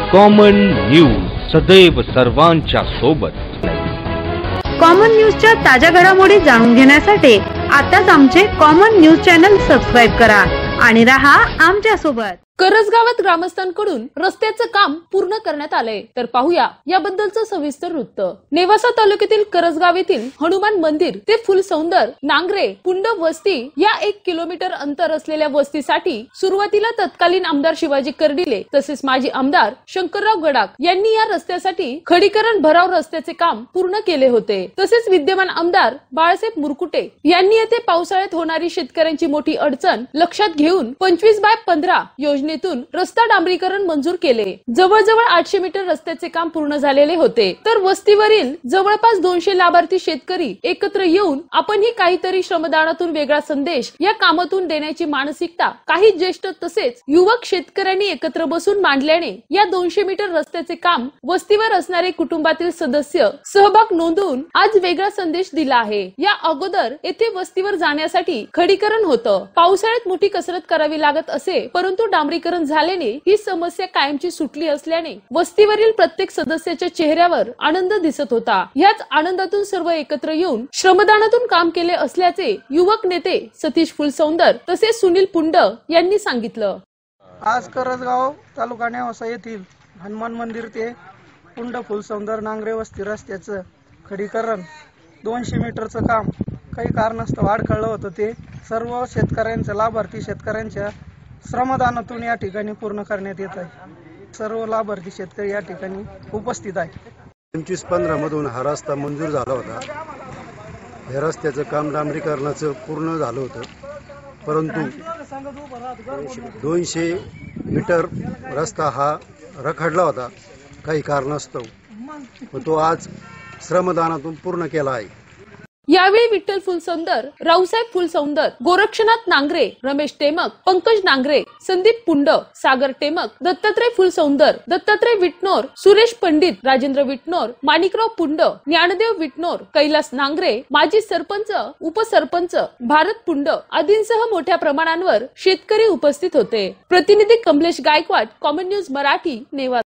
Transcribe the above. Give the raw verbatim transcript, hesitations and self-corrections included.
Common news सदैव सर्वांच्या सोबत। कॉमन न्यूजच्या ताज्या घडामोडी जाणून घेण्यासाठी आताच आमचे कॉमन न्यूज चॅनल सबस्क्राइब करा आणि रहा आमच्या सोबत। करजगावात ग्रामस्थांकडून रस्त्याचं काम पूर्ण करण्यात आलंय, तर पाहूया याबद्दलचं सविस्तर वृत्त। नेवासा तालुक्यातील करजगाव येथील हनुमान मंदिर ते फुलसौंदर नांगरे पुंड वस्ती या एक किलोमीटर अंतर असलेल्या वस्तीसाठी सुरुवातीला तत्कालीन आमदार शिवाजी कर्डिले तसेच माजी आमदार शंकरराव गडाख यांनी या रस्त्यासाठी खडीकरण भराव रस्त्याचे काम पूर्ण केले होते। तसेच विद्यमान आमदार बाळासाहेब मुरकुटे यांनी येथे पावसाळ्यात होणारी शेतकऱ्यांची मोठी अडचण लक्षात घेऊन पंचवीस बाय पंधरा योजना रस्ता डांबरीकरण मंजूर केले। जवळजवळ आठशे मीटर रस्त्याचे काम पूर्ण झालेले होते, तर वस्तीवरील जवळपास दोनशे लाभार्थी शेतकरी एकत्र येऊन आपणही काहीतरी श्रमदानातून वेगळा संदेश या कामातून देण्याची मानसिकता काही ज्येष्ठ तसेच युवक शेतकऱ्यांनी एकत्र बसून मांडल्याने या दोनशे मीटर रस्त्याचे काम वस्तीवर असणारे कुटुंबातील सदस्य सहभाग नोंदवून आज वेगळा संदेश दिला आहे। या अगोदर येथे वस्तीवर जाण्यासाठी खडीकरण होतं, पावसाळ्यात मोठी कसरत करावी लागत असे, परंतु डांबरी झाल्याने ही समस्या कायमची सुटली असल्याने वस्तीवरील प्रत्येक सदस्याच्या चेहऱ्यावर आनंद दिसत होता। याच आनंदातून सर्व एकत्र येऊन श्रमदानातून काम केले असल्याचे युवक नेते सतीश फुलसौंदर तसेच सुनील पुंड यांनी सांगितलं। आज करजगाव तालुका नेवासा येथील हनुमान मंदिर ते पुंड फुलसौंदर नांगरे वस्ती रस्त्याचं खडीकरण दोनशे मीटरचं काम काही कारणास्तव अडखळलं होतं, ते सर्व शेतकऱ्यांच्या लाभार्थी शेतकऱ्यांच्या श्रमदानातून या ठिकाणी पूर्ण करण्यात येत आहे। सर्व लाभार्थी शेतकरी या ठिकाणी उपस्थित आहे। पंचवीस पंधरा मधून हा रस्ता मंजूर झाला होता। या रस्त्याचं काम डांबरीकरणाचं पूर्ण झालं होतं, परंतु दोनशे मीटर रस्ता हा रखडला होता काही कारणास्तव, तो आज श्रमदानातून पूर्ण केला आहे। यावेळी विठ्ठल फुलसौंदर, रावसाहेब फुलसौंदर, गोरक्षनाथ नांगरे, रमेश टेमक, पंकज नांगरे, संदीप पुंड, सागर टेमक, दत्तात्रय फुलसौंदर, दत्तात्रय विटनोर, सुरेश पंडित, राजेंद्र विटनोर, माणिकराव पुंड, ज्ञानदेव विटनोर, कैलास नांगरे, माजी सरपंच, उपसरपंच, भारत पुंड आदींसह मोठ्या प्रमाणावर शेतकरी उपस्थित होते। प्रतिनिधी कमलेश गायकवाड, कॉमन न्यूज मराठी, नेवासा।